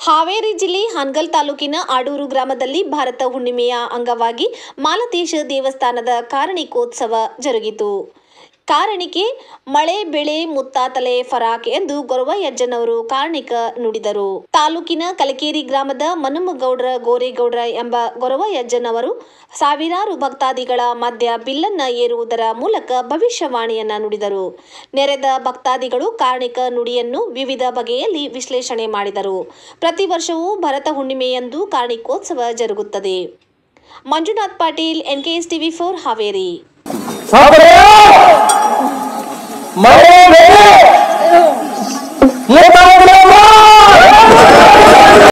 ಹಾವೇರಿ ಜಿಲ್ಲೆ ಹಾನಗಲ್ ತಾಲೂಕಿನ ಆಡೂರು ಗ್ರಾಮದಲ್ಲಿ ಭಾರತ ಹುಣ್ಣಿಮೆಯ ಅಂಗವಾಗಿ ಮಾಲತೇಶ ದೇವಸ್ಥಾನದ ಕಾರಣಿಕೋತ್ಸವ ಜರುಗಿತು. ಕಾರಣಿಕೆ ಮಳೆ ಬೆಳೆ ಮುತ್ತಾತಲೆ ಫರಾಕ್ ಎಂದು ಗೊರವಯ್ಯಜ್ಜನವರು ಕಾರಣಿಕ ನುಡಿದರು. ತಾಲೂಕಿನ ಕಲಕೇರಿ ಗ್ರಾಮದ ಮನುಮಗೌಡ್ರ ಗೋರೇಗೌಡ್ರ ಎಂಬ ಗೊರವಯ್ಯಜ್ಜನವರು ಸಾವಿರಾರು ಭಕ್ತಾದಿಗಳ ಮಧ್ಯ ಬಿಲ್ಲನ್ನ ಏರುವುದರ ಮೂಲಕ ಭವಿಷ್ಯವಾಣಿಯನ್ನ ನುಡಿದರು. ನೆರೆದ ಭಕ್ತಾದಿಗಳು ಕಾರಣಿಕ ನುಡಿಯನ್ನು ವಿವಿಧ ಬಗೆಯಲ್ಲಿ ವಿಶ್ಲೇಷಣೆ ಮಾಡಿದರು. ಪ್ರತಿ ವರ್ಷವೂ ಭರತ ಹುಣ್ಣಿಮೆಯಂದು ಕಾರಣಿಕೋತ್ಸವ ಜರುಗುತ್ತದೆ. Manjunath Patil, NKS TV4 Haveri.